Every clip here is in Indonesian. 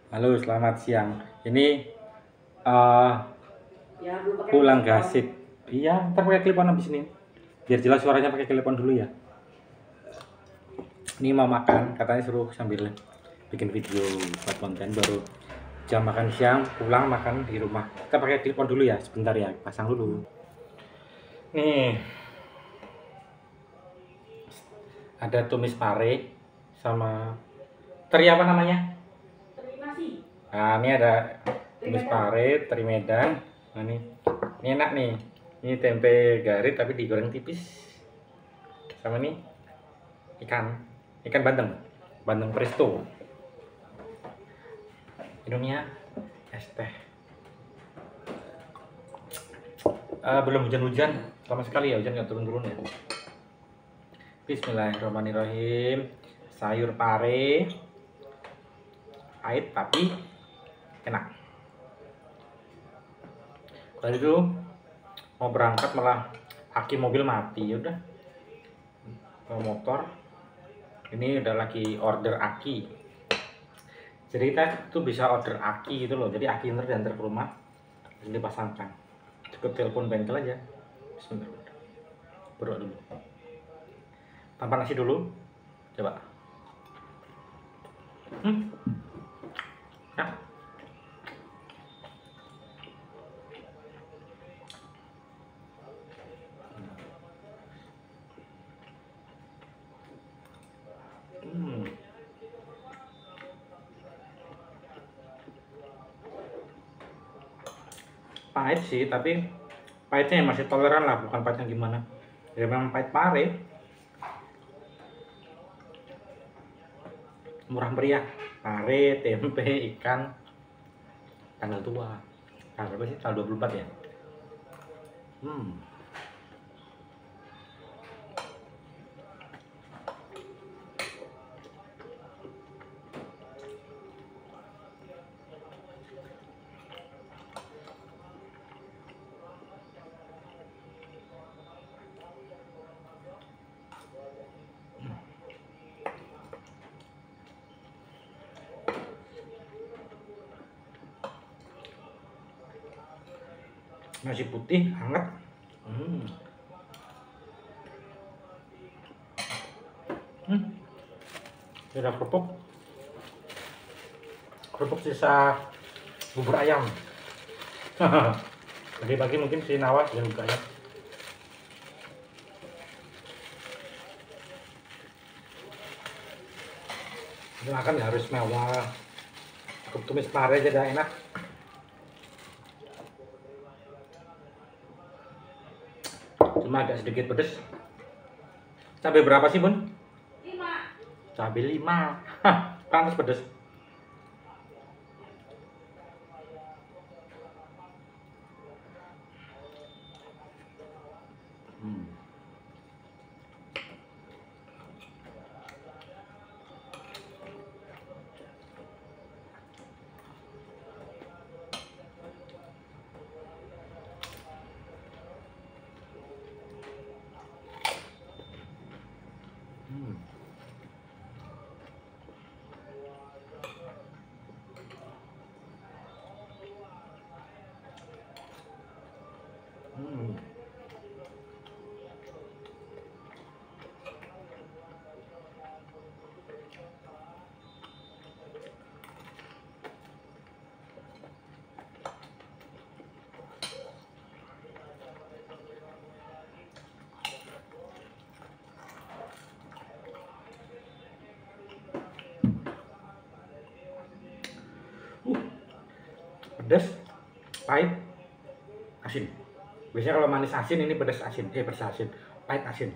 Halo, selamat siang. Ini eh pulang gasip. Iya, ntar pakai clip on habis ini. Biar jelas suaranya pakai clip on dulu ya. Ini mau makan, katanya suruh sambil bikin video buat konten baru jam makan siang, pulang makan di rumah. Kita pakai clip on dulu ya, sebentar ya, pasang dulu. Nih, ada tumis pare sama teri apa namanya? Teri nasi. Nah, ini ada tumis pare, teri Medan. Nah, ini enak nih. Ini tempe garit tapi digoreng tipis. Sama nih ikan bandeng presto. Minumnya es teh. Belum hujan-hujan sama sekali ya, hujan nggak turun-turun ya. Bismillahirrahmanirrahim. Sayur pare, pahit tapi enak. Tadi tuh mau berangkat malah aki mobil mati, ya udah mau motor. Ini udah lagi order aki. Jadi kita tuh bisa order aki gitu loh. Jadi aki ntar diantar ke rumah, terus dipasangkan. Cukup telepon bengkel aja. Sebentar. Berdoa dulu. Tanpa nasi dulu. Coba. Ya. Pahit sih, tapi pahitnya masih toleran lah, bukan pahit yang gimana. Ya memang pahit pare. Murah meriah. Pare, tempe, ikan. Tanggal tua. Tanggal berapa sih? Tanggal 24 ya? Nasi putih hangat. Ada kerupuk sisa bubur ayam. Pagi-pagi mungkin si Nawas yang buka ya. Makan ya harus mewah. Cukup tumis pare aja dah enak. Cuma agak sedikit pedes. Cabai berapa sih, Bun? 5. Cabai 5. Pantas pedes. Pedas, pahit, asin. Biasanya kalau manis asin, ini pedas asin. Pedas asin, pahit asin.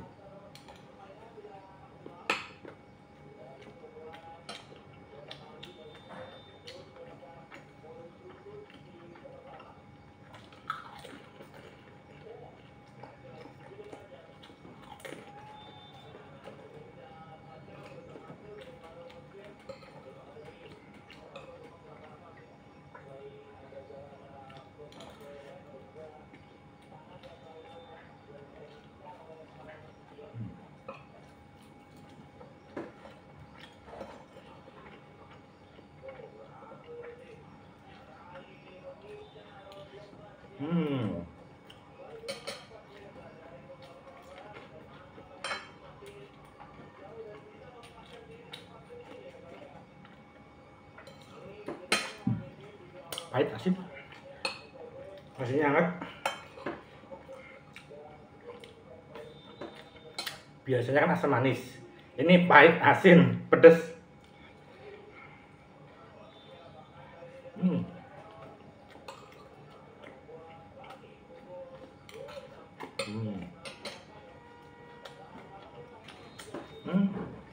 Hmm. Pahit asin. Nasinya hangat. Biasanya kan asam manis. Ini pahit, asin, pedes. Hmm. Hmm. Hmm.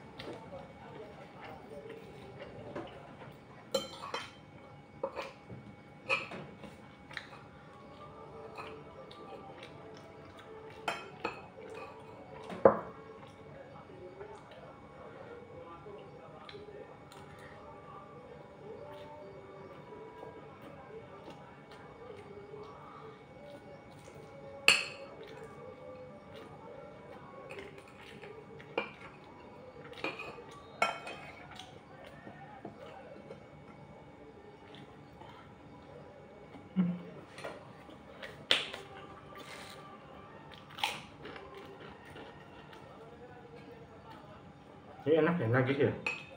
Ini enak ya, nagih ya.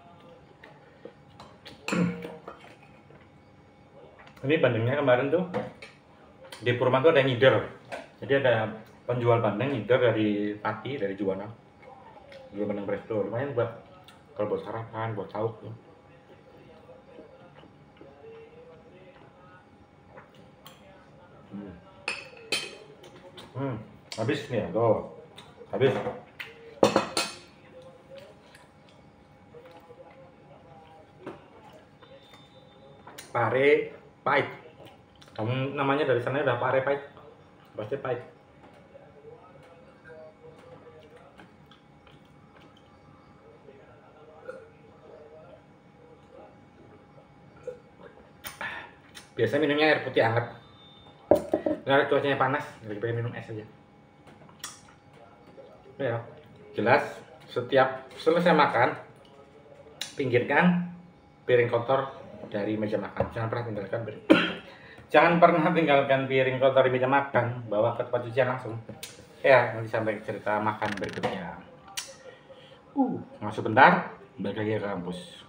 Ini bandengnya kemarin tuh di Purman tuh ada yang ngider. Jadi ada penjual bandeng ngider dari Pati, dari Juwana. Jual bandeng presto, lumayan buat kalau buat sarapan, buat sahur tuh. Habis nih ya, tuh. Habis. Pare pahit. Kamu namanya dari sana udah pare pahit. Pasti pahit. Biasanya minumnya air putih hangat. Karena cuacanya panas, jadi pengen minum es aja. Ya, jelas setiap selesai makan, pinggirkan piring kotor dari meja makan. Jangan pernah tinggalkan piring kotor di meja makan, bawa ke tempat cucian langsung. Ya, nanti sampai cerita makan berikutnya. Masuk bentar, balik lagi ke kampus.